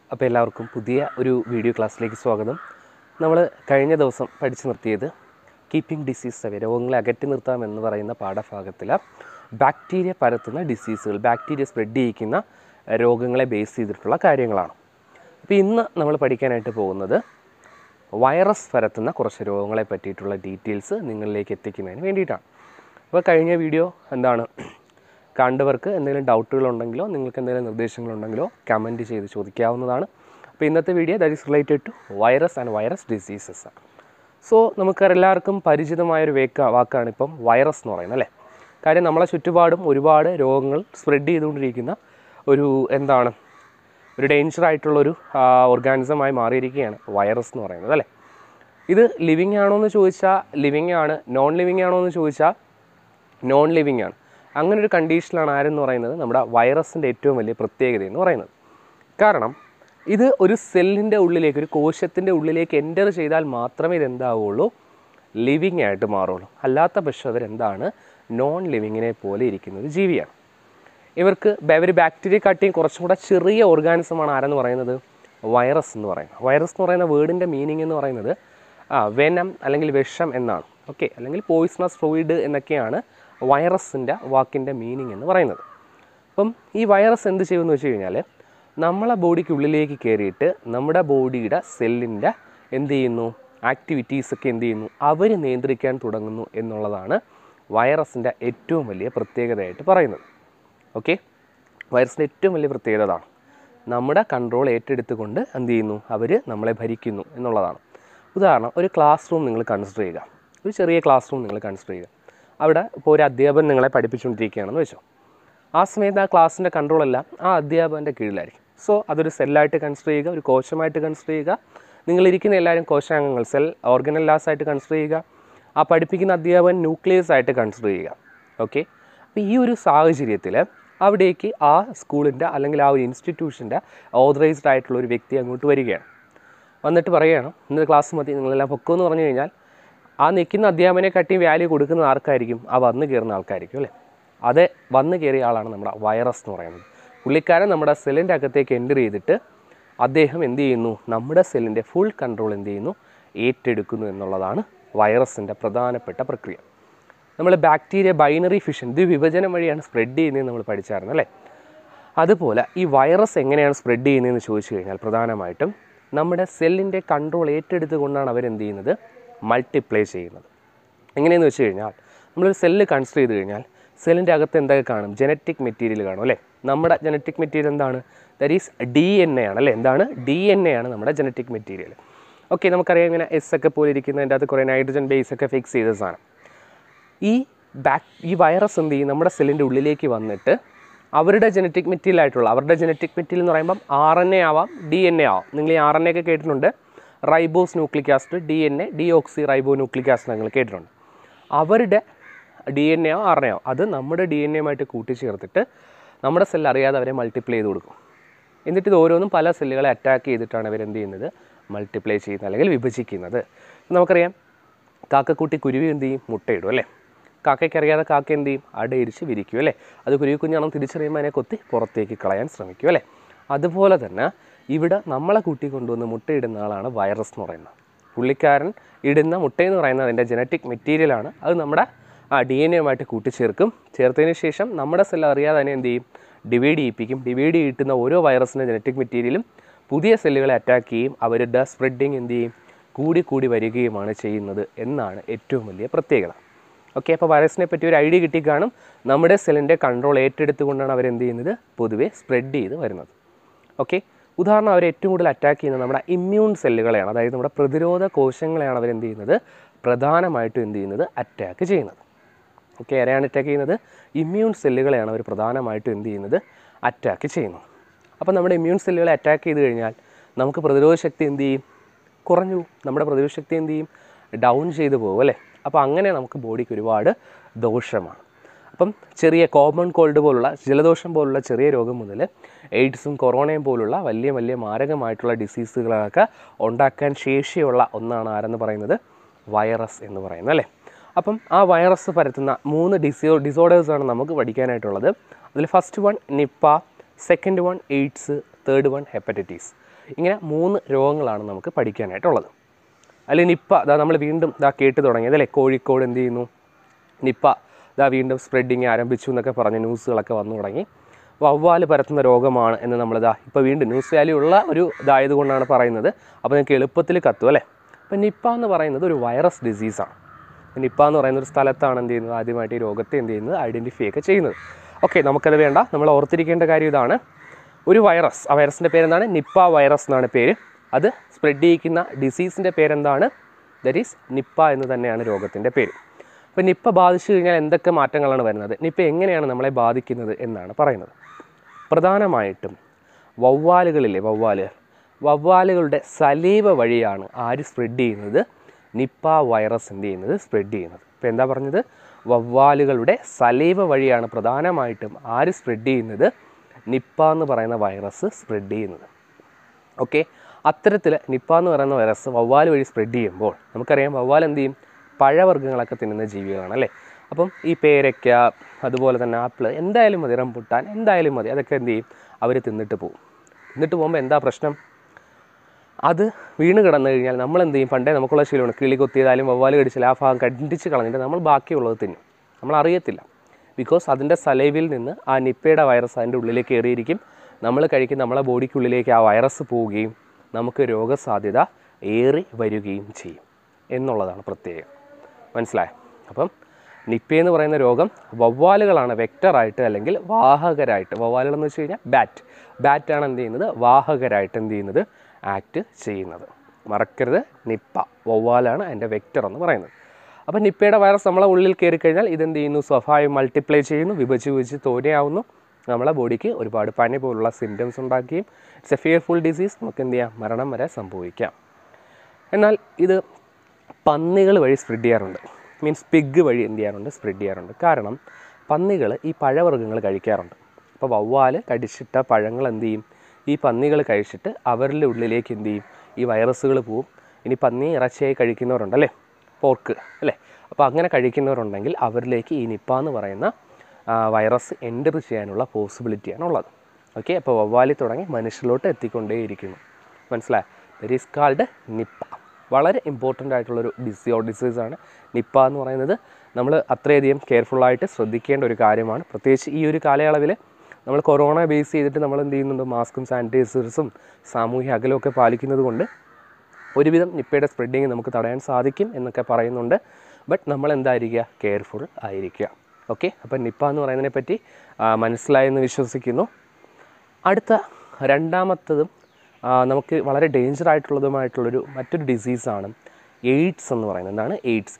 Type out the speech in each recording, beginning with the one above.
അപ്പോൾ എല്ലാവർക്കും പുതിയ ഒരു വീഡിയോ ക്ലാസ്സിലേക്ക് സ്വാഗതം. നമ്മൾ കഴിഞ്ഞ ദിവസം പഠിച്ചു നിർത്തിയത് കീപ്പിംഗ് ഡിസീസ് അവേ, രോഗങ്ങളെ അകറ്റി നിർത്താം എന്ന് പറയുന്ന പാഠഭാഗത്തിൽ ബാക്ടീരിയ പരത്തുന്ന ഡിസീസുകൾ, ബാക്ടീരിയ സ്പ്രെഡ് ചെയ്യിക്കുന്ന രോഗങ്ങളെ ബേസ് ചെയ്തിട്ടുള്ള കാര്യങ്ങളാണ്. അപ്പോൾ ഇന്ന് നമ്മൾ പഠിക്കാനായിട്ട് പോകുന്നത് വൈറസ് പരത്തുന്ന കുറച്ച് രോഗങ്ങളെ പറ്റിയിട്ടുള്ള ഡീറ്റെയിൽസ് നിങ്ങളിലേക്ക് എത്തിക്കുന്നതിന് വേണ്ടിയിട്ടാണ്. അപ്പോൾ കഴിഞ്ഞ വീഡിയോ കണ്ടവർക്ക് എന്തെങ്കിലും ഡൗട്ടുകളുണ്ടെങ്കിലോ നിങ്ങൾക്ക് എന്തെങ്കിലും നിർദ്ദേശങ്ങളുണ്ടെങ്കിലോ കമൻറ്റ് ചെയ്ത് ചോദിക്കാവുന്നതാണ്. അപ്പോൾ ഇന്നത്തെ video that is related to virus and virus diseases. So നമുക്കെല്ലാവർക്കും പരിചിതമായൊരു വാക്കാണ് ഇപ്പം വൈറസ് എന്ന് പറയുന്നത്, അല്ലേ? കാര്യം നമ്മളെ ചുറ്റുപാടും ഒരുപാട് രോഗങ്ങൾ സ്പ്രെഡ് ചെയ്തുകൊണ്ടിരിക്കുന്ന ഒരു ഡേഞ്ചറായിട്ടുള്ളൊരു ഓർഗാനിസമായി മാറിയിരിക്കുകയാണ് വൈറസ് എന്ന് പറയുന്നത്, അല്ലേ? ഇത് ലിവിങ് ആണോ എന്ന് ചോദിച്ചാൽ ലിവിങ് ആണ്, നോൺ ലിവിങ് ആണോ എന്ന് ചോദിച്ചാൽ നോൺ ലിവിങ് ആണ്. അങ്ങനൊരു കണ്ടീഷനിലാണ് ആരെന്ന് പറയുന്നത് നമ്മുടെ വൈറസിൻ്റെ ഏറ്റവും വലിയ പ്രത്യേകത എന്ന് പറയുന്നത്. കാരണം ഇത് ഒരു സെല്ലിൻ്റെ ഉള്ളിലേക്ക്, ഒരു കോശത്തിൻ്റെ ഉള്ളിലേക്ക് എൻ്റർ ചെയ്താൽ മാത്രമേ ഇതെന്താവുള്ളൂ, ലിവിങ് ആയിട്ട് മാറുള്ളൂ. അല്ലാത്ത പക്ഷം അവരെന്താണ്, നോൺ ലിവിങ്ങിനെ പോലെ ഇരിക്കുന്ന ഒരു ജീവിയാണ്. ഇവർക്ക് ഒരു ബാക്ടീരിയ കാട്ടിയും കുറച്ചും കൂടെ ചെറിയ ഓർഗാനിസമാണ് ആരെന്ന് പറയുന്നത്, വൈറസ് എന്ന് പറയുന്നത്. വൈറസ് എന്ന് പറയുന്ന വേർഡിൻ്റെ മീനിങ് എന്ന് പറയുന്നത് വെനം അല്ലെങ്കിൽ വിഷം എന്നാണ്. ഓക്കെ, അല്ലെങ്കിൽ പോയിസണസ് ഫ്ലൂയിഡ് എന്നൊക്കെയാണ് വൈറസിൻ്റെ വാക്കിൻ്റെ മീനിങ് എന്ന് പറയുന്നത്. അപ്പം ഈ വൈറസ് എന്ത് ചെയ്യുമെന്ന് വെച്ച് കഴിഞ്ഞാൽ നമ്മളെ ബോഡിക്കുള്ളിലേക്ക് കയറിയിട്ട് നമ്മുടെ ബോഡിയുടെ സെല്ലിൻ്റെ ആക്ടിവിറ്റീസൊക്കെ അവർ നിയന്ത്രിക്കാൻ തുടങ്ങുന്നു എന്നുള്ളതാണ് വൈറസിൻ്റെ ഏറ്റവും വലിയ പ്രത്യേകതയായിട്ട് പറയുന്നത്. ഓക്കെ, വൈറസിൻ്റെ ഏറ്റവും വലിയ പ്രത്യേകത അതാണ്. നമ്മുടെ കൺട്രോൾ ഏറ്റെടുത്തുകൊണ്ട് അവർ നമ്മളെ ഭരിക്കുന്നു എന്നുള്ളതാണ്. ഉദാഹരണം, ഒരു ക്ലാസ് റൂം നിങ്ങൾ കൺസിഡർ ചെയ്യുക. ഒരു ചെറിയ ക്ലാസ് റൂം നിങ്ങൾ കൺസിഡർ ചെയ്യുക. അവിടെ ഇപ്പോൾ ഒരു അധ്യാപകൻ നിങ്ങളെ പഠിപ്പിച്ചുകൊണ്ടിരിക്കുകയാണെന്ന് വെച്ചോ. ആ സമയത്ത് ആ ക്ലാസ്സിൻ്റെ കൺട്രോളെല്ലാം ആ അധ്യാപകൻ്റെ കീഴിലായിരിക്കും. സോ അതൊരു സെല്ലായിട്ട് കൺസിഡർ ചെയ്യുക, ഒരു കോശമായിട്ട് കൺസിഡർ ചെയ്യുക. നിങ്ങളിരിക്കുന്ന എല്ലാവരും കോശാംഗങ്ങൾ, സെൽ ഓർഗനല്ലാസ് ആയിട്ട് കൺസിഡർ ചെയ്യുക. ആ പഠിപ്പിക്കുന്ന അധ്യാപകൻ ന്യൂക്ലിയസ് ആയിട്ട് കൺസിഡർ ചെയ്യുക. ഓക്കെ, അപ്പോൾ ഈ ഒരു സാഹചര്യത്തിൽ അവിടേക്ക് ആ സ്കൂളിൻ്റെ അല്ലെങ്കിൽ ആ ഒരു ഇൻസ്റ്റിറ്റ്യൂഷൻ്റെ ഓതറൈസ്ഡ് ആയിട്ടുള്ള ഒരു വ്യക്തി അങ്ങോട്ട് വരികയാണ്. വന്നിട്ട് പറയുകയാണ്, ഇന്നത്തെ ക്ലാസ് മതി, നിങ്ങളെല്ലാം പൊക്കമെന്ന് പറഞ്ഞു കഴിഞ്ഞാൽ ആ നിൽക്കുന്ന അധ്യാപകനെക്കാട്ടി വാല്യൂ കൊടുക്കുന്ന ആർക്കായിരിക്കും, ആ വന്ന് കയറുന്ന ആൾക്കായിരിക്കും, അല്ലേ? അതേ വന്ന് കയറിയ ആളാണ് നമ്മുടെ വൈറസ് എന്ന് പറയുന്നത്. പുള്ളിക്കാരൻ നമ്മുടെ സെല്ലിൻ്റെ അകത്തേക്ക് എൻ്റർ ചെയ്തിട്ട് അദ്ദേഹം നമ്മുടെ സെല്ലിൻ്റെ ഫുൾ കൺട്രോൾ ഏറ്റെടുക്കുന്നു എന്നുള്ളതാണ് വൈറസിൻ്റെ പ്രധാനപ്പെട്ട പ്രക്രിയ. നമ്മൾ ബാക്ടീരിയ ബൈനറി ഫിഷൻ, ഇത് വിഭജനം വഴിയാണ് സ്പ്രെഡ് ചെയ്യുന്നതെന്ന് നമ്മൾ പഠിച്ചായിരുന്നു, അല്ലേ? അതുപോലെ ഈ വൈറസ് എങ്ങനെയാണ് സ്പ്രെഡ് ചെയ്യുന്നതെന്ന് ചോദിച്ചു കഴിഞ്ഞാൽ പ്രധാനമായിട്ടും നമ്മുടെ സെല്ലിൻ്റെ കൺട്രോൾ ഏറ്റെടുത്തുകൊണ്ടാണ് മൾട്ടിപ്ലൈ ചെയ്യുന്നത്. എങ്ങനെയെന്ന് വെച്ച് കഴിഞ്ഞാൽ നമ്മളൊരു സെല്ല് കൺസിഡർ ചെയ്ത് കഴിഞ്ഞാൽ സെല്ലിൻ്റെ അകത്ത് എന്തൊക്കെ കാണും, ജനറ്റിക് മെറ്റീരിയൽ കാണും, അല്ലേ? നമ്മുടെ ജനറ്റിക് മെറ്റീരിയൽ എന്താണ്, ദാറ്റ് ഈസ് DNA ആണ്, അല്ലേ? എന്താണ് DNA ആണ് നമ്മുടെ ജനറ്റിക് മെറ്റീരിയൽ. ഓക്കെ, നമുക്കറിയാം ഇങ്ങനെ S ഒക്കെ പോലെ ഇരിക്കുന്നതിൻ്റെ അകത്ത് കുറേ നൈട്രജൻ ബേസ് ഒക്കെ ഫിക്സ് ചെയ്ത സാധനം. ഈ വൈറസ് നമ്മുടെ സെല്ലിൻ്റെ ഉള്ളിലേക്ക് വന്നിട്ട് അവരുടെ ജനറ്റിക് മെറ്റീരിയൽ എന്ന് പറയുമ്പം RNA ആവാം, DNA ആവാം. നിങ്ങൾ ഈ RNA ഒക്കെ കേട്ടിട്ടുണ്ട്, ribose nucleic acid, DNA deoxyribonucleic acid നിങ്ങൾ കേട്ടിട്ടുണ്ട്. അവരുടെ DNA ആവും RNA ആവും, അത് നമ്മുടെ DNA കൂട്ടിച്ചേർത്തിട്ട് നമ്മുടെ സെല്ല് അറിയാതെ അവരെ മൾട്ടിപ്ലൈ ചെയ്ത് കൊടുക്കും. എന്നിട്ട് ഇത് ഓരോന്നും പല സെല്ലുകളെ അറ്റാക്ക് ചെയ്തിട്ടാണ് മൾട്ടിപ്ലൈ ചെയ്യുന്നത് അല്ലെങ്കിൽ വിഭജിക്കുന്നത്. നമുക്കറിയാം കാക്കക്കുട്ടി കുരുവി മുട്ടയിടും, അല്ലേ? കാക്കയ്ക്കറിയാതെ കാക്ക അടയിരിച്ച് വിരിക്കും, അല്ലേ? അത് കുരുവി കുഞ്ഞാണെന്ന് തിരിച്ചറിയുമ്പോൾ അതിനെ കൊത്തി പുറത്തേക്ക് കളയാൻ ശ്രമിക്കും, അല്ലേ? അതുപോലെ തന്നെ ഇവിടെ നമ്മളെ കൂട്ടി കൊണ്ടുവന്ന് മുട്ടയിടുന്ന ആളാണ് വൈറസ് എന്ന് പറയുന്നത്. പുള്ളിക്കാരൻ ഇടുന്ന മുട്ടയെന്ന് പറയുന്നത് അതിൻ്റെ ജനറ്റിക് മെറ്റീരിയലാണ്. അത് നമ്മുടെ DNA കൂട്ടിച്ചേർക്കും. ചേർത്തതിന് ശേഷം നമ്മുടെ സെല്ല് അറിയാതെ തന്നെ ഡിവൈഡ് ചെയ്യിപ്പിക്കും. ഡിവൈഡ് ചെയ്യിട്ടുന്ന ഓരോ വൈറസിൻ്റെ ജനറ്റിക് മെറ്റീരിയലും പുതിയ സെല്ലുകളെ അറ്റാക്ക് ചെയ്യും. അവരുടെ സ്പ്രെഡിങ് കൂടി വരികയുമാണ് ചെയ്യുന്നത് എന്നാണ് ഏറ്റവും വലിയ പ്രത്യേകത. ഓക്കെ, അപ്പോൾ വൈറസിനെ പറ്റി ഒരു ഐഡിയ കിട്ടിക്കാണും. നമ്മുടെ സെല്ലിൻ്റെ കൺട്രോൾ ഏറ്റെടുത്തുകൊണ്ടാണ് പൊതുവെ സ്പ്രെഡ് ചെയ്ത് വരുന്നത്. ഓക്കെ, ഉദാഹരണം അവർ ഏറ്റവും കൂടുതൽ അറ്റാക്ക് ചെയ്യുന്നത് നമ്മുടെ ഇമ്മ്യൂൺ സെല്ലുകളെയാണ്, അതായത് നമ്മുടെ പ്രതിരോധ കോശങ്ങളെയാണ് പ്രധാനമായിട്ടും അറ്റാക്ക് ചെയ്യുന്നത്. ഓക്കെ, ആരെയാണ് അറ്റാക്ക് ചെയ്യുന്നത്? ഇമ്മ്യൂൺ സെല്ലുകളെയാണ് അവർ പ്രധാനമായിട്ടും അറ്റാക്ക് ചെയ്യുന്നത്. അപ്പോൾ നമ്മുടെ ഇമ്മ്യൂൺ സെല്ലുകളെ അറ്റാക്ക് ചെയ്ത് കഴിഞ്ഞാൽ നമുക്ക് പ്രതിരോധ ശക്തി കുറഞ്ഞു, നമ്മുടെ പ്രതിരോധ ശക്തി ഡൗൺ ചെയ്തു പോകും, അല്ലേ? അപ്പോൾ അങ്ങനെ നമുക്ക് ബോഡിക്ക് ഒരുപാട് ദോഷമാണ്. അപ്പം ചെറിയ കോമൺ കോൾഡ് പോലുള്ള ജലദോഷം പോലുള്ള ചെറിയ രോഗം മുതൽ എയ്ഡ്സും കൊറോണയും പോലുള്ള വലിയ മാരകമായിട്ടുള്ള ഡിസീസുകളൊക്കെ ഉണ്ടാക്കാൻ ശേഷിയുള്ള ഒന്നാണ് ആരെന്ന് പറയുന്നത്, വൈറസ് എന്ന് പറയുന്നത്, അല്ലേ? അപ്പം ആ വൈറസ് പരത്തുന്ന 3 ഡിസോർഡേഴ്സാണ് നമുക്ക് പഠിക്കാനായിട്ടുള്ളത്. അതിൽ first one Nipah, second one AIDS, third one hepatitis. ഇങ്ങനെ 3 രോഗങ്ങളാണ് നമുക്ക് പഠിക്കാനായിട്ടുള്ളത്. അതിൽ നിപ്പ നമ്മൾ വീണ്ടും കേട്ട് തുടങ്ങിയതല്ലേ, കോഴിക്കോട് എന്ത് ചെയ്യുന്നു, നിപ്പ വീണ്ടും സ്പ്രെഡിങ് ആരംഭിച്ചു എന്നൊക്കെ പറഞ്ഞ് ന്യൂസുകളൊക്കെ വന്നു തുടങ്ങി. വവ്വാൽ പരത്തുന്ന രോഗമാണ് എന്ന് നമ്മളിതാ ഇപ്പോൾ വീണ്ടും ന്യൂസ് വാല്യൂ ഉള്ള ഒരു ഇതായതുകൊണ്ടാണ് പറയുന്നത്. അപ്പോൾ നിങ്ങൾക്ക് എളുപ്പത്തിൽ കത്തും അല്ലേ. അപ്പോൾ നിപ്പ എന്ന് പറയുന്നത് ഒരു വൈറസ് ഡിസീസാണ്. നിപ്പ എന്ന് പറയുന്ന ഒരു സ്ഥലത്താണ് എന്ത് ചെയ്യുന്നത്, ആദ്യമായിട്ട് ഈ രോഗത്തെ എന്ത് ചെയ്യുന്നത്, ഐഡൻറ്റിഫൈ ഒക്കെ ചെയ്യുന്നത്. ഓക്കെ, നമുക്കത് വേണ്ട. നമ്മൾ ഓർത്തിരിക്കേണ്ട കാര്യം ഇതാണ്, ഒരു വൈറസ്, ആ വൈറസിൻ്റെ പേരെന്താണ്, നിപ്പ വൈറസ് എന്നാണ് പേര്. അത് സ്പ്രെഡ് ചെയ്യിക്കുന്ന ഡിസീസിൻ്റെ പേരെന്താണ്, ദറ്റ് ഈസ് നിപ്പ എന്ന് തന്നെയാണ് രോഗത്തിൻ്റെ പേര്. അപ്പോൾ നിപ്പ ബാധിച്ചു കഴിഞ്ഞാൽ എന്തൊക്കെ മാറ്റങ്ങളാണ് വരുന്നത്, നിപ്പ എങ്ങനെയാണ് നമ്മളെ ബാധിക്കുന്നത് എന്നാണ് പറയുന്നത്. പ്രധാനമായിട്ടും വവ്വാലുകളിലെ വവ്വാലുകളുടെ സലീവ വഴിയാണ് ആര് സ്പ്രെഡ് ചെയ്യുന്നത്, നിപ്പ വൈറസ് എന്ത് ചെയ്യുന്നത്, സ്പ്രെഡ് ചെയ്യുന്നത്. ഇപ്പോൾ എന്താ പറഞ്ഞത്, വവ്വാലുകളുടെ സലീവ വഴിയാണ് പ്രധാനമായിട്ടും ആര് സ്പ്രെഡ് ചെയ്യുന്നത്, നിപ്പ എന്ന് പറയുന്ന വൈറസ് സ്പ്രെഡ് ചെയ്യുന്നത്. ഓക്കെ, അത്തരത്തിൽ നിപ്പ എന്ന് പറയുന്ന വൈറസ് വവ്വാൽ വഴി സ്പ്രെഡ് ചെയ്യുമ്പോൾ നമുക്കറിയാം വവ്വാൽ എന്ത് ചെയ്യും, പഴവർഗ്ഗങ്ങളൊക്കെ തിന്നുന്ന ജീവികളാണ് അല്ലേ. അപ്പം ഈ പേരയ്ക്ക, അതുപോലെ തന്നെ ആപ്പിൾ, എന്തായാലും മതി, റംബുട്ടാൻ എന്തായാലും മതി, അതൊക്കെ എന്ത് ചെയ്യും, അവർ തിന്നിട്ട് പോകും. തിന്നിട്ട് പോകുമ്പോൾ എന്താ പ്രശ്നം, അത് വീണ് കിടന്നു കഴിഞ്ഞാൽ നമ്മൾ എന്ത് ചെയ്യും, പണ്ടേ നമുക്കുള്ള ശീലമാണ്, കിളി കൊത്തിയതായാലും വവ്വാൽ കടിച്ചാൽ ആ ഭാഗം കണ്ടിച്ച് കളഞ്ഞിട്ട് നമ്മൾ ബാക്കിയുള്ളത് തിന്നും. നമ്മൾ അറിയത്തില്ല, ബിക്കോസ് അതിൻ്റെ സലൈവിൽ നിന്ന് ആ നിപ്പയുടെ വൈറസ് അതിൻ്റെ ഉള്ളിലേക്ക് കയറിയിരിക്കും. നമ്മൾ കഴിക്കും, നമ്മളെ ബോഡിക്കുള്ളിലേക്ക് ആ വൈറസ് പോവുകയും നമുക്ക് രോഗസാധ്യത ഏറി വരികയും ചെയ്യും എന്നുള്ളതാണ് പ്രത്യേകം. മനസ്സിലായോ? അപ്പം നിപ്പ എന്ന് പറയുന്ന രോഗം വവ്വാലുകളാണ് വെക്ടറായിട്ട് അല്ലെങ്കിൽ വാഹകരായിട്ട്, വവ്വാലുകളെന്ന് വെച്ച് കഴിഞ്ഞാൽ ബാറ്റാണ് എന്ത് ചെയ്യുന്നത്, വാഹകരായിട്ട് എന്ത് ചെയ്യുന്നത്, ആക്ട് ചെയ്യുന്നത്. മറക്കരുത്, നിപ്പ വവ്വാലാണ് അതിൻ്റെ വെക്ടർ എന്ന് പറയുന്നത്. അപ്പം നിപ്പയുടെ വൈറസ് നമ്മളെ ഉള്ളിൽ കയറി കഴിഞ്ഞാൽ ഇതെന്ത് ചെയ്യുന്നു, സ്വാഭാവികം മൾട്ടിപ്ലൈ ചെയ്യുന്നു, വിഭജിച്ച് തോനെയാവുന്നു, നമ്മളെ ബോഡിക്ക് ഒരുപാട് പനി പോലുള്ള സിംറ്റംസ് ഉണ്ടാക്കുകയും ഇറ്റ്സ് എ ഫിയർഫുൾ ഡിസീസ്, നമുക്ക് എന്ത് ചെയ്യാം, മരണം വരെ സംഭവിക്കാം. എന്നാൽ ഇത് പന്നികൾ വഴി സ്പ്രെഡ് ചെയ്യാറുണ്ട്, മീൻസ് പിഗ് വഴി എന്ത് ചെയ്യാറുണ്ട്, സ്പ്രെഡ് ചെയ്യാറുണ്ട്. കാരണം പന്നികൾ ഈ പഴവർഗ്ഗങ്ങൾ കഴിക്കാറുണ്ട്. അപ്പോൾ വവ്വാൽ കടിച്ചിട്ട പഴങ്ങൾ എന്ത് ചെയ്യും, ഈ പന്നികൾ കഴിച്ചിട്ട് അവരുടെ ഉള്ളിലേക്ക് എന്ത് ചെയ്യും, ഈ വൈറസുകൾ പോവും. ഇനി പന്നി ഇറച്ചിയായി കഴിക്കുന്നവരുണ്ടല്ലേ, പോർക്ക് അല്ലേ, അപ്പോൾ അങ്ങനെ കഴിക്കുന്നവരുണ്ടെങ്കിൽ അവരിലേക്ക് ഈ നിപ്പ എന്ന് പറയുന്ന വൈറസ് എൻ്റർ ചെയ്യാനുള്ള പോസിബിലിറ്റിയാണുള്ളത്. ഓക്കെ, അപ്പോൾ വവ്വാലി തുടങ്ങി മനുഷ്യരിലോട്ട് എത്തിക്കൊണ്ടേയിരിക്കുന്നു. മനസ്സിലായി? That is called Nipah. വളരെ ഇമ്പോർട്ടൻ്റ് ആയിട്ടുള്ളൊരു ഡിസീസാണ് നിപ്പ എന്ന് പറയുന്നത്. നമ്മൾ അത്രയധികം കെയർഫുള്ളായിട്ട് ശ്രദ്ധിക്കേണ്ട ഒരു കാര്യമാണ്. പ്രത്യേകിച്ച് ഈ ഒരു കാലയളവിൽ നമ്മൾ കൊറോണ ബേസ് ചെയ്തിട്ട് നമ്മൾ എന്ത് ചെയ്യുന്നുണ്ട്, മാസ്കും സാനിറ്റൈസേഴ്സും സാമൂഹ്യ അകലമൊക്കെ പാലിക്കുന്നത് കൊണ്ട് ഒരുവിധം നിപ്പയുടെ സ്പ്രെഡിങ് നമുക്ക് തടയാൻ സാധിക്കും എന്നൊക്കെ പറയുന്നുണ്ട്. ബട്ട് നമ്മൾ എന്തായിരിക്കുക, കെയർഫുൾ ആയിരിക്കുക. ഓക്കെ, അപ്പം നിപ്പ എന്ന് പറയുന്നതിനെ പറ്റി മനസ്സിലായെന്ന് വിശ്വസിക്കുന്നു. അടുത്ത രണ്ടാമത്തതും നമുക്ക് വളരെ ഡേഞ്ചർ ആയിട്ടുള്ളതുമായിട്ടുള്ളൊരു മറ്റൊരു ഡിസീസാണ് എയ്ഡ്സ് എന്ന് പറയുന്നത്. എന്താണ് എയ്ഡ്സ്?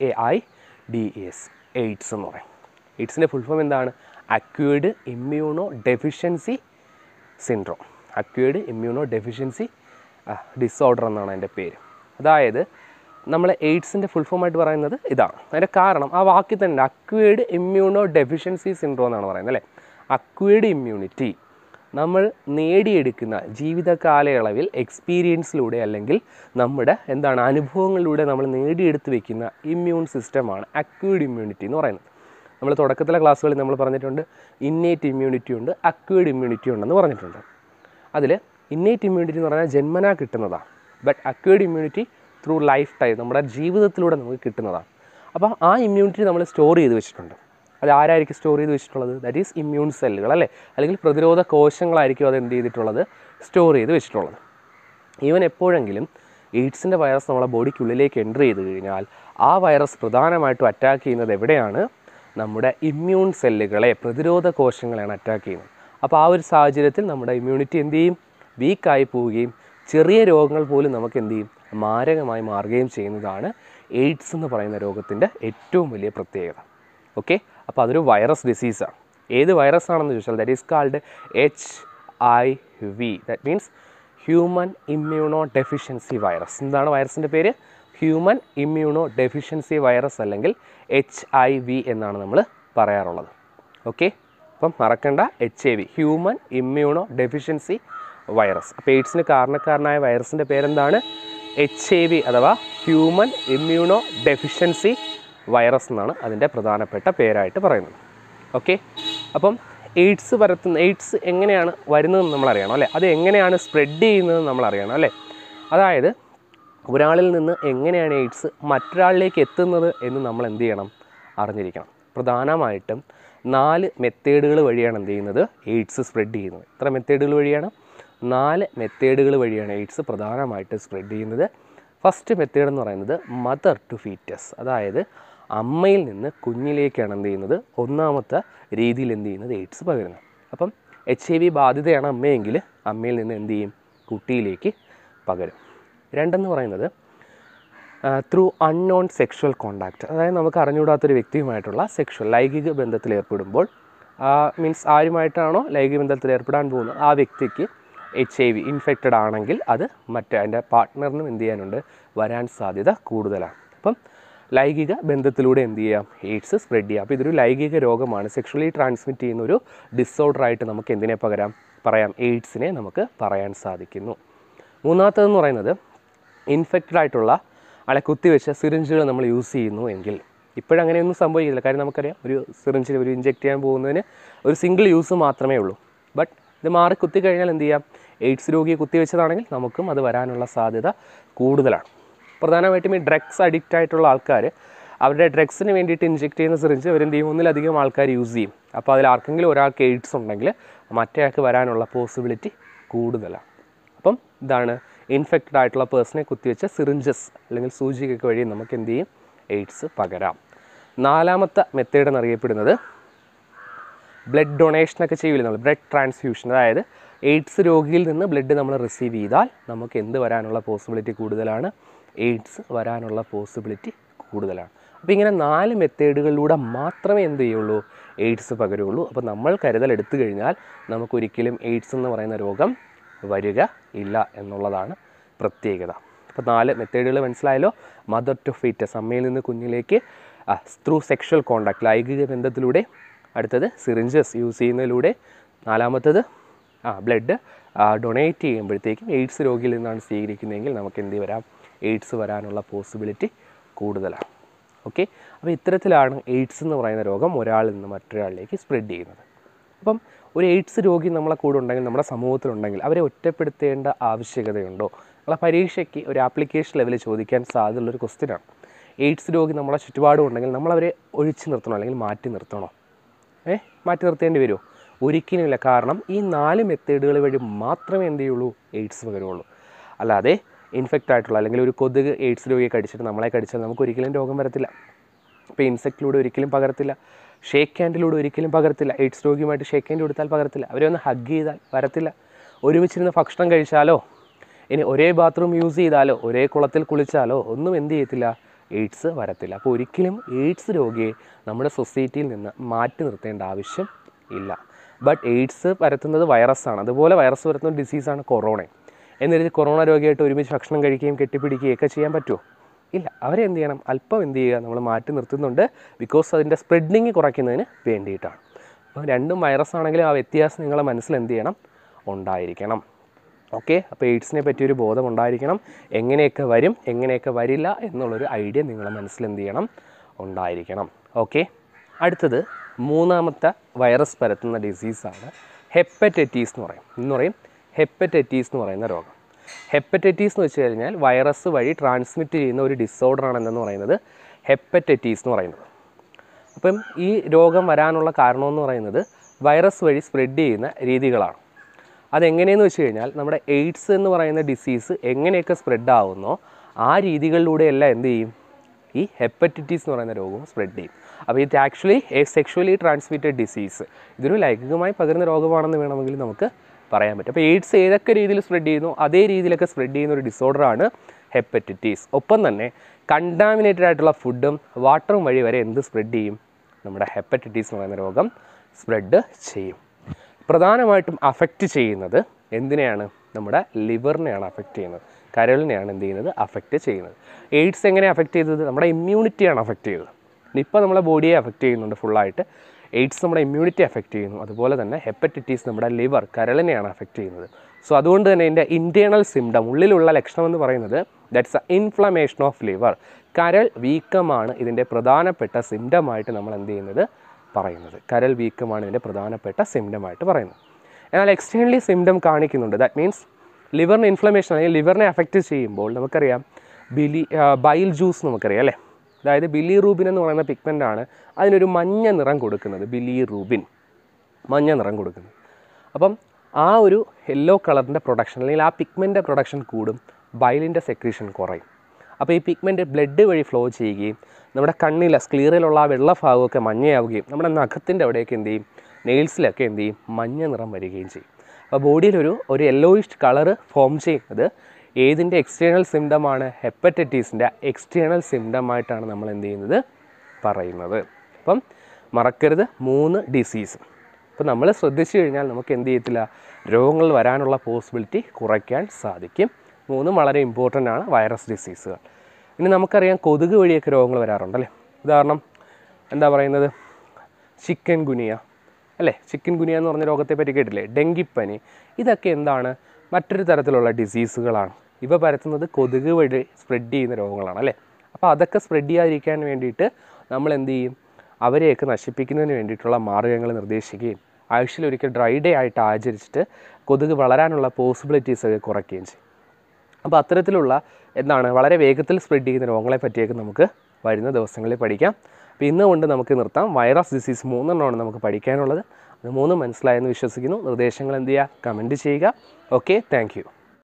AIDS, എയ്ഡ്സ് എന്ന് പറയും. എയ്ഡ്സിൻ്റെ ഫുൾ ഫോം എന്താണ്? Acquired immunodeficiency syndrome. Acquired immunodeficiency disorder എന്നാണ് അതിൻ്റെ പേര്. അതായത് നമ്മൾ എയ്ഡ്സിൻ്റെ ഫുൾ ഫോമായിട്ട് പറയുന്നത് ഇതാണ്. അതിൻ്റെ കാരണം ആ വാക്കിൽ തന്നെ അക്വയർഡ് ഇമ്മ്യൂണോ ഡെഫിഷ്യൻസി സിൻഡ്രോം എന്നാണ് പറയുന്നത് അല്ലേ. അക്വയർഡ് ഇമ്മ്യൂണിറ്റി നമ്മൾ നേടിയെടുക്കുന്ന ജീവിത കാലയളവിൽ എക്സ്പീരിയൻസിലൂടെ അല്ലെങ്കിൽ നമ്മുടെ അനുഭവങ്ങളിലൂടെ നമ്മൾ നേടിയെടുത്ത് വയ്ക്കുന്ന ഇമ്മ്യൂൺ സിസ്റ്റമാണ് അക്വയർഡ് ഇമ്മ്യൂണിറ്റി എന്ന് പറയുന്നത്. നമ്മൾ തുടക്കത്തിലെ ക്ലാസ്സുകളിൽ നമ്മൾ പറഞ്ഞിട്ടുണ്ട് ഇന്നേറ്റ് ഇമ്മ്യൂണിറ്റി ഉണ്ട്, അക്വയർഡ് ഇമ്മ്യൂണിറ്റി ഉണ്ടെന്ന് പറഞ്ഞിട്ടുണ്ട്. അതിൽ ഇന്നേറ്റ് ഇമ്മ്യൂണിറ്റി എന്ന് പറഞ്ഞാൽ ജന്മനാ കിട്ടുന്നതാണ്. But acquired immunity through lifetime നമ്മുടെ ജീവിതത്തിലൂടെ നമുക്ക് കിട്ടുന്നതാണ്. അപ്പം ആ ഇമ്മ്യൂണിറ്റി നമ്മൾ സ്റ്റോർ ചെയ്ത് വെച്ചിട്ടുണ്ട്. അത് ആരായിരിക്കും സ്റ്റോർ ചെയ്ത് വെച്ചിട്ടുള്ളത്? ദാറ്റ് ഈസ് ഇമ്മ്യൂൺ സെല്ലുകൾ അല്ലേ, അല്ലെങ്കിൽ പ്രതിരോധ കോശങ്ങളായിരിക്കും അത് എന്ത് ചെയ്തിട്ടുള്ളത്, സ്റ്റോർ ചെയ്ത് വെച്ചിട്ടുള്ളത്. ഈവൻ എപ്പോഴെങ്കിലും എയ്ഡ്സിൻ്റെ വൈറസ് നമ്മളെ ബോഡിക്കുള്ളിലേക്ക് എൻ്റർ ചെയ്ത് കഴിഞ്ഞാൽ ആ വൈറസ് പ്രധാനമായിട്ടും അറ്റാക്ക് ചെയ്യുന്നത് എവിടെയാണ്? നമ്മുടെ ഇമ്മ്യൂൺ സെല്ലുകളെ, പ്രതിരോധ കോശങ്ങളെയാണ് അറ്റാക്ക് ചെയ്യുന്നത്. അപ്പോൾ ആ ഒരു സാഹചര്യത്തിൽ നമ്മുടെ ഇമ്മ്യൂണിറ്റി എന്ത് ചെയ്യും? വീക്കായി പോവുകയും ചെറിയ രോഗങ്ങൾ പോലും നമുക്ക് എന്ത് ചെയ്യും? മാരകമായി മാറുകയും ചെയ്യുന്നതാണ് എയ്ഡ്സ് എന്ന് പറയുന്ന രോഗത്തിൻ്റെ ഏറ്റവും വലിയ പ്രത്യേകത. ഓക്കെ, അപ്പോൾ അതൊരു വൈറസ് ഡിസീസാണ്. ഏത് വൈറസ് ആണെന്ന് ചോദിച്ചാൽ that is called HIV. That means human immunodeficiency virus. എന്താണ് വൈറസിൻ്റെ പേര്? ഹ്യൂമൻ ഇമ്മ്യൂണോ ഡെഫിഷ്യൻസി വൈറസ് അല്ലെങ്കിൽ HIV എന്നാണ് നമ്മൾ പറയാറുള്ളത്. ഓക്കെ, അപ്പം മറക്കണ്ട, HIV human immunodeficiency virus. അപ്പോൾ എയ്ഡ്സിന് കാരണക്കാരനായ വൈറസിൻ്റെ പേരെന്താണ്? HIV അഥവാ ഹ്യൂമൻ ഇമ്മ്യൂണോ ഡെഫിഷ്യൻസി വൈറസ് എന്നാണ് അതിൻ്റെ പ്രധാനപ്പെട്ട പേരായിട്ട് പറയുന്നത്. ഓക്കെ, അപ്പം എയ്ഡ്സ് എങ്ങനെയാണ് വരുന്നതെന്ന് നമ്മളറിയണം അല്ലേ, അത് എങ്ങനെയാണ് സ്പ്രെഡ് ചെയ്യുന്നതെന്ന് നമ്മളറിയണം അല്ലേ. അതായത് ഒരാളിൽ നിന്ന് എങ്ങനെയാണ് എയ്ഡ്സ് മറ്റൊരാളിലേക്ക് എത്തുന്നത് എന്ന് നമ്മൾ എന്ത് ചെയ്യണം, അറിഞ്ഞിരിക്കണം. പ്രധാനമായിട്ടും 4 മെത്തേഡുകൾ വഴിയാണ് എന്ത് ചെയ്യുന്നത്, എയ്ഡ്സ് സ്പ്രെഡ് ചെയ്യുന്നത്. എത്ര മെത്തേഡുകൾ വഴിയാണ്? 4 മെത്തേഡുകൾ വഴിയാണ് എയ്ഡ്സ് പ്രധാനമായിട്ട് സ്പ്രെഡ് ചെയ്യുന്നത്. ഫസ്റ്റ് മെത്തേഡ് എന്ന് പറയുന്നത് മദർ ടു ഫീറ്റസ്, അതായത് അമ്മയിൽ നിന്ന് കുഞ്ഞിലേക്കാണ് എന്ത് ചെയ്യുന്നത്, ഒന്നാമത്തെ രീതിയിൽ എന്ത് ചെയ്യുന്നത്, എയ്ഡ്സ് പകരുന്നത്. അപ്പം HIV ബാധിതയാണ് അമ്മയെങ്കിൽ അമ്മയിൽ നിന്ന് എന്ത് ചെയ്യും, കുട്ടിയിലേക്ക് പകരും. രണ്ടെന്ന് പറയുന്നത് ത്രൂ അൺനോൺ സെക്ഷൽ കോണ്ടാക്റ്റ്, അതായത് നമുക്ക് അറിഞ്ഞുകൂടാത്തൊരു വ്യക്തിയുമായിട്ടുള്ള ലൈംഗിക ബന്ധത്തിൽ ഏർപ്പെടുമ്പോൾ, മീൻസ് ആരുമായിട്ടാണോ ലൈംഗിക ബന്ധത്തിൽ ഏർപ്പെടാൻ പോകുന്നത് ആ വ്യക്തിക്ക് HIV ഇൻഫെക്റ്റഡ് ആണെങ്കിൽ അത് അതിൻ്റെ പാർട്ട്ണറിനും എന്ത് ചെയ്യാനുണ്ട്, വരാൻ സാധ്യത കൂടുതലാണ്. അപ്പം ലൈംഗിക ബന്ധത്തിലൂടെ എന്ത് ചെയ്യാം, എയ്ഡ്സ് സ്പ്രെഡ് ചെയ്യാം. അപ്പോൾ ഇതൊരു ലൈംഗിക രോഗമാണ്, സെക്ഷലി ട്രാൻസ്മിറ്റ് ചെയ്യുന്ന ഒരു ഡിസോർഡറായിട്ട് നമുക്ക് എന്തിനെ പറയാം, എയ്ഡ്സിനെ നമുക്ക് പറയാൻ സാധിക്കുന്നു. മൂന്നാമത്തേതെന്ന് പറയുന്നത് ഇൻഫെക്റ്റഡ് ആയിട്ടുള്ള ആളെ കുത്തിവെച്ച സിറിഞ്ചുകൾ നമ്മൾ യൂസ് ചെയ്യുന്നു എങ്കിൽ, ഇപ്പോഴങ്ങനെയൊന്നും സംഭവിക്കില്ല, കാര്യം നമുക്കറിയാം ഒരു സിറിഞ്ചിൽ ഒരു ഇഞ്ചെക്ട് ചെയ്യാൻ പോകുന്നതിന് ഒരു സിംഗിൾ യൂസ് മാത്രമേ ഉള്ളൂ. ബട്ട് ഇത് മാറി കുത്തിക്കഴിഞ്ഞാൽ എന്ത് ചെയ്യാം, എയ്ഡ്സ് രോഗിയെ കുത്തിവെച്ചതാണെങ്കിൽ നമുക്കും അത് വരാനുള്ള സാധ്യത കൂടുതലാണ്. പ്രധാനമായിട്ടും ഈ ഡ്രഗ്സ് അഡിക്റ്റ് ആയിട്ടുള്ള ആൾക്കാർ അവരുടെ ഡ്രഗ്സിന് വേണ്ടിയിട്ട് ഇഞ്ചെക്ട് ചെയ്യുന്ന സിറിഞ്ച് അവരെന്ത് ചെയ്യും, ഒന്നിലധികം ആൾക്കാർ യൂസ് ചെയ്യും. അപ്പോൾ അതിൽ ആർക്കെങ്കിലും ഒരാൾക്ക് എയ്ഡ്സ് ഉണ്ടെങ്കിൽ മറ്റേയാൾക്ക് വരാനുള്ള പോസിബിലിറ്റി കൂടുതലാണ്. അപ്പം ഇതാണ് ഇൻഫെക്റ്റഡ് ആയിട്ടുള്ള പേഴ്സണെ കുത്തിവെച്ച സിറിഞ്ചസ് അല്ലെങ്കിൽ സൂചികയൊക്കെ വഴി നമുക്ക് എന്ത് ചെയ്യും, എയ്ഡ്സ് പകരാം. നാലാമത്തെ മെത്തേഡ് എന്നറിയപ്പെടുന്നത് ബ്ലഡ് ഡൊണേഷനൊക്കെ ചെയ്യില്ല നമ്മൾ, ബ്ലഡ് ട്രാൻസ്ഫ്യൂഷൻ. അതായത് എയ്ഡ്സ് രോഗിയിൽ നിന്ന് ബ്ലഡ് നമ്മൾ റിസീവ് ചെയ്താൽ നമുക്ക് എന്ത് വരാനുള്ള പോസിബിലിറ്റി കൂടുതലാണ്, എയ്ഡ്സ് വരാനുള്ള പോസിബിലിറ്റി കൂടുതലാണ്. അപ്പോൾ ഇങ്ങനെ 4 മെത്തേഡുകളിലൂടെ മാത്രമേ എന്ത് ചെയ്യുള്ളൂ, എയ്ഡ്സ് പകരുള്ളൂ. അപ്പോൾ നമ്മൾ കരുതൽ എടുത്തു കഴിഞ്ഞാൽ നമുക്കൊരിക്കലും എയ്ഡ്സ് എന്ന് പറയുന്ന രോഗം വരിക ഇല്ല എന്നുള്ളതാണ് പ്രത്യേകത. അപ്പോൾ 4 മെത്തേഡുകൾ മനസ്സിലായല്ലോ. മദർ ടു ഫീറ്റസ്, അമ്മയിൽ നിന്ന് കുഞ്ഞിലേക്ക്, ത്രൂ സെക്ഷൽ കോണ്ടാക്ട് ലൈംഗിക ബന്ധത്തിലൂടെ, അടുത്തത് സിറിഞ്ചസ് യൂസ് ചെയ്യുന്നതിലൂടെ, നാലാമത്തത് ബ്ലഡ് ഡൊണേറ്റ് ചെയ്യുമ്പോഴത്തേക്കും എയ്ഡ്സ് രോഗിയിൽ നിന്നാണ് സ്വീകരിക്കുന്നതെങ്കിൽ നമുക്ക് എന്ത് വരാം, എയ്ഡ്സ് വരാനുള്ള പോസിബിലിറ്റി കൂടുതലാണ്. ഓക്കെ, അപ്പോൾ ഇത്തരത്തിലാണ് എയ്ഡ്സ് എന്ന് പറയുന്ന രോഗം ഒരാളിൽ നിന്ന് മറ്റൊരാളിലേക്ക് സ്പ്രെഡ് ചെയ്യുന്നത്. അപ്പം ഒരു എയ്ഡ്സ് രോഗി നമ്മളെ കൂടെ ഉണ്ടെങ്കിൽ, നമ്മുടെ സമൂഹത്തിലുണ്ടെങ്കിൽ അവരെ ഒറ്റപ്പെടുത്തേണ്ട ആവശ്യകതയുണ്ടോ? നമ്മളെ പരീക്ഷയ്ക്ക് ഒരു ആപ്ലിക്കേഷൻ ലെവലിൽ ചോദിക്കാൻ സാധ്യതയുള്ളൊരു ക്വസ്റ്റ്യനാണ്. എയ്ഡ്സ് രോഗി നമ്മളെ ചുറ്റുപാടും ഉണ്ടെങ്കിൽ നമ്മളവരെ ഒഴിച്ചു നിർത്തണോ അല്ലെങ്കിൽ മാറ്റി നിർത്തണോ? മാറ്റി നിർത്തേണ്ടി വരുമോ? ഒരിക്കലുമില്ല. കാരണം ഈ 4 മെത്തേഡുകൾ വഴി മാത്രമേ എന്ത് ചെയ്യുള്ളൂ, എയ്ഡ്സ് പകരുള്ളൂ. അല്ലാതെ ഇൻഫെക്റ്റ് ആയിട്ടുള്ള അല്ലെങ്കിൽ ഒരു കൊതുക് എയ്ഡ്സ് രോഗിയെ കടിച്ചിട്ട് നമ്മളെ കടിച്ചാൽ നമുക്ക് ഒരിക്കലും രോഗം വരത്തില്ല. ഇപ്പോൾ ഇൻസെക്റ്റിലൂടെ ഒരിക്കലും പകരത്തില്ല, ഷേക്ക് ഹാൻഡിലൂടെ ഒരിക്കലും പകരത്തില്ല. എയ്ഡ്സ് രോഗിയുമായിട്ട് ഷേക്ക് ഹാൻഡ് കൊടുത്താൽ പകരത്തില്ല, അവരെ ഒന്ന് ഹഗ് ചെയ്താൽ വരത്തില്ല. ഒരുമിച്ചിരുന്ന് ഭക്ഷണം കഴിച്ചാലോ, ഇനി ഒരേ ബാത്റൂം യൂസ് ചെയ്താലോ, ഒരേ കുളത്തിൽ കുളിച്ചാലോ ഒന്നും എന്ത് ചെയ്യത്തില്ല, എയ്ഡ്സ് വരത്തില്ല. അപ്പോൾ ഒരിക്കലും എയ്ഡ്സ് രോഗിയെ നമ്മുടെ സൊസൈറ്റിയിൽ നിന്ന് മാറ്റി നിർത്തേണ്ട ആവശ്യം ഇല്ല. ബട്ട് എയ്ഡ്സ് പരത്തുന്നത് വൈറസാണ്, അതുപോലെ വൈറസ് പരത്തുന്ന ഡിസീസാണ് കൊറോണ. എന്നിട്ട് കൊറോണ രോഗിയായിട്ട് ഒരുമിച്ച് ഭക്ഷണം കഴിക്കുകയും കെട്ടിപ്പിടിക്കുകയും ഒക്കെ ചെയ്യാൻ പറ്റുമോ? ഇല്ല. അവരെ എന്ത് ചെയ്യണം, അല്പം എന്ത് ചെയ്യുക, നമ്മൾ മാറ്റി നിർത്തുന്നുണ്ട്. ബിക്കോസ് അതിൻ്റെ സ്പ്രെഡിങ് കുറയ്ക്കുന്നതിന് വേണ്ടിയിട്ടാണ്. അപ്പോൾ രണ്ടും വൈറസ് ആണെങ്കിലും ആ വ്യത്യാസം നിങ്ങളെ മനസ്സിൽ എന്ത് ചെയ്യണം, ഉണ്ടായിരിക്കണം. ഓക്കെ, അപ്പോൾ എയ്ഡ്സിനെ പറ്റിയൊരു ബോധം ഉണ്ടായിരിക്കണം. എങ്ങനെയൊക്കെ വരും, എങ്ങനെയൊക്കെ വരില്ല എന്നുള്ളൊരു ഐഡിയ നിങ്ങളെ മനസ്സിൽ എന്ത് ചെയ്യണം, ഉണ്ടായിരിക്കണം. ഓക്കെ, അടുത്തത് മൂന്നാമത്തെ വൈറസ് പരത്തുന്ന ഡിസീസാണ് ഹെപ്പറ്റൈറ്റീസ് എന്ന് പറയും. ഹെപ്പറ്റൈറ്റീസ് എന്ന് പറയുന്ന രോഗം. ഹെപ്പറ്റൈറ്റീസ് എന്ന് വെച്ച് കഴിഞ്ഞാൽ വൈറസ് വഴി ട്രാൻസ്മിറ്റ് ചെയ്യുന്ന ഒരു ഡിസോർഡറാണെന്ന് പറയുന്നത് ഹെപ്പറ്റൈറ്റീസ് എന്ന് പറയുന്നത്. അപ്പം ഈ രോഗം വരാനുള്ള കാരണമെന്ന് പറയുന്നത് വൈറസ് വഴി സ്പ്രെഡ് ചെയ്യുന്ന രീതികളാണ്. അതെങ്ങനെയെന്ന് വെച്ച് കഴിഞ്ഞാൽ നമ്മുടെ എയ്ഡ്സ് എന്ന് പറയുന്ന ഡിസീസ് എങ്ങനെയൊക്കെ സ്പ്രെഡ് ആവുന്നോ ആ രീതികളിലൂടെയെല്ലാം എന്ത് ചെയ്യും, ഈ ഹെപ്പറ്റൈറ്റീസ് എന്ന് പറയുന്ന രോഗവും സ്പ്രെഡ് ചെയ്യും. അപ്പോൾ ഇത് actually a sexually transmitted disease, ഇതൊരു ലൈംഗികമായി പകരുന്ന രോഗമാണെന്ന് വേണമെങ്കിൽ നമുക്ക് പറയാൻ പറ്റും. അപ്പോൾ എയ്ഡ്സ് ഏതൊക്കെ രീതിയിൽ സ്പ്രെഡ് ചെയ്യുന്നു അതേ രീതിയിലൊക്കെ സ്പ്രെഡ് ചെയ്യുന്ന ഒരു ഡിസോർഡറാണ് ഹെപ്പറ്റൈറ്റീസ്. ഒപ്പം തന്നെ കണ്ടാമിനേറ്റഡ് ആയിട്ടുള്ള ഫുഡും വാട്ടറും വഴി വരെ എന്ത് സ്പ്രെഡ് ചെയ്യും, നമ്മുടെ ഹെപ്പറ്റൈറ്റീസ് എന്ന് പറയുന്ന രോഗം സ്പ്രെഡ് ചെയ്യും. പ്രധാനമായിട്ടും അഫക്റ്റ് ചെയ്യുന്നത് എന്തിനെയാണ്, നമ്മുടെ ലിവറിനെയാണ് അഫക്റ്റ് ചെയ്യുന്നത്, കരളിനെയാണ് എന്ത് ചെയ്യുന്നത്, അഫക്റ്റ് ചെയ്യുന്നത്. എയ്ഡ്സ് എങ്ങനെ അഫക്റ്റ് ചെയ്തത്, നമ്മുടെ ഇമ്മ്യൂണിറ്റിയാണ് അഫക്റ്റ് ചെയ്തത്. നിപ്പ നമ്മളെ ബോഡിയെ അഫക്റ്റ് ചെയ്യുന്നുണ്ട് ഫുള്ളായിട്ട്, എയ്ഡ്സ് നമ്മുടെ ഇമ്മ്യൂണിറ്റി അഫക്റ്റ് ചെയ്യുന്നു. അതുപോലെ തന്നെ ഹെപ്പറ്റൈറ്റീസ് നമ്മുടെ ലിവർ, കരളിനെയാണ് അഫക്റ്റ് ചെയ്യുന്നത്. സോ അതുകൊണ്ട് തന്നെ ഇതിൻ്റെ ഇൻറ്റേർണൽ സിംറ്റം, ഉള്ളിലുള്ള ലക്ഷണം എന്ന് പറയുന്നത് that's a inflammation of liver. കരൾ വീക്കമാണ് ഇതിൻ്റെ പ്രധാനപ്പെട്ട സിംറ്റമായിട്ട് നമ്മൾ എന്ത് ചെയ്യുന്നത് പറയുന്നത്. കരൾ വീക്കമാണ് ഇതിൻ്റെ പ്രധാനപ്പെട്ട സിംറ്റമായിട്ട് പറയുന്നത്. എന്നാൽ എക്സ്റ്റേണലി സിംറ്റം കാണിക്കുന്നുണ്ട്. ദാറ്റ് മീൻസ് ലിവറിന് ഇൻഫ്ലമേഷൻ അല്ലെങ്കിൽ ലിവറിനെ അഫക്റ്റ് ചെയ്യുമ്പോൾ നമുക്കറിയാം ബൈൽ ജ്യൂസ് നമുക്കറിയാം അല്ലേ. അതായത് ബിലിറൂബിൻ എന്ന് പറയുന്ന പിഗ്മെൻ്റാണ് അതിനൊരു മഞ്ഞ നിറം കൊടുക്കുന്നത്. ബിലിറൂബിൻ മഞ്ഞ നിറം കൊടുക്കുന്നത്. അപ്പം ആ ഒരു യെല്ലോ കളറിൻ്റെ പ്രൊഡക്ഷൻ അല്ലെങ്കിൽ ആ പിഗ്മെൻ്റ് പ്രൊഡക്ഷൻ കൂടും, ബൈലിൻ്റെ സെക്രീഷൻ കുറയും. അപ്പോൾ ഈ പിഗ്മെൻറ്റ് ബ്ലഡ് വഴി ഫ്ലോ ചെയ്യുകയും നമ്മുടെ കണ്ണിലെ സ്ക്ലീറിലുള്ള ആ വെള്ള ഭാഗമൊക്കെ മഞ്ഞയാവുകയും നമ്മുടെ നഖത്തിൻ്റെ അവിടെയൊക്കെ എന്ത് ചെയ്യും, നെയിൽസിലൊക്കെ എന്ത് ചെയ്യും, മഞ്ഞ നിറം വരികയും ചെയ്യും. അപ്പോൾ ബോഡിയിലൊരു യെല്ലോയിഷ് കളറ് ഫോം ചെയ്യുന്നത് ഏതിൻ്റെ എക്സ്റ്റേണൽ സിംറ്റമാണ്? ഹെപ്പറ്റൈറ്റീസിൻ്റെ എക്സ്റ്റേണൽ സിംറ്റമായിട്ടാണ് നമ്മൾ എന്ത് ചെയ്യുന്നത്, പറയുന്നത്. അപ്പം മറക്കരുത് 3 ഡിസീസ്. അപ്പോൾ നമ്മൾ ശ്രദ്ധിച്ചു കഴിഞ്ഞാൽ നമുക്ക് എന്ത് ചെയ്യത്തില്ല, രോഗങ്ങൾ വരാനുള്ള പോസിബിലിറ്റി കുറയ്ക്കാൻ സാധിക്കും. 3 വളരെ ഇമ്പോർട്ടൻ്റ് ആണ് വൈറസ് ഡിസീസുകൾ. ഇനി നമുക്കറിയാം കൊതുക് വഴിയൊക്കെ രോഗങ്ങൾ വരാറുണ്ടല്ലേ. ഉദാഹരണം എന്താ പറയുന്നത്, ചിക്കൻ ഗുനിയ അല്ലേ. ചിക്കൻ ഗുനിയ എന്ന് പറഞ്ഞ രോഗത്തെ പറ്റി കേട്ടില്ലേ, ഡെങ്കിപ്പനി. ഇതൊക്കെ എന്താണ്, മറ്റൊരു തരത്തിലുള്ള ഡിസീസുകളാണ്. ഇവ പരത്തുന്നത് കൊതുക് വഴി സ്പ്രെഡ് ചെയ്യുന്ന രോഗങ്ങളാണ് അല്ലേ. അപ്പോൾ അതൊക്കെ സ്പ്രെഡ് ചെയ്യാതിരിക്കാൻ വേണ്ടിയിട്ട് നമ്മൾ എന്ത് ചെയ്യും, അവരെയൊക്കെ നശിപ്പിക്കുന്നതിന് വേണ്ടിയിട്ടുള്ള മാർഗ്ഗങ്ങൾ നിർദ്ദേശിക്കുകയും ആഴ്ചയിലൊരിക്കൽ ഡ്രൈ ഡേ ആയിട്ട് ആചരിച്ചിട്ട് കൊതുക് വളരാനുള്ള പോസിബിലിറ്റീസൊക്കെ കുറയ്ക്കുകയും ചെയ്യും. അപ്പോൾ അത്തരത്തിലുള്ള എന്താണ് വളരെ വേഗത്തിൽ സ്പ്രെഡ് ചെയ്യുന്ന രോഗങ്ങളെ പറ്റിയൊക്കെ നമുക്ക് വരുന്ന ദിവസങ്ങളിൽ പഠിക്കാം. അപ്പോൾ ഇന്ന് കൊണ്ട് നമുക്ക് നിർത്താം. വൈറസ് ഡിസീസ് 3 എണ്ണമാണ് നമുക്ക് പഠിക്കാനുള്ളത്. അത് 3 മനസ്സിലായെന്ന് വിശ്വസിക്കുന്നു. നിർദ്ദേശങ്ങൾ എന്ത് ചെയ്യുക, കമൻറ്റ് ചെയ്യുക. Okay, thank U.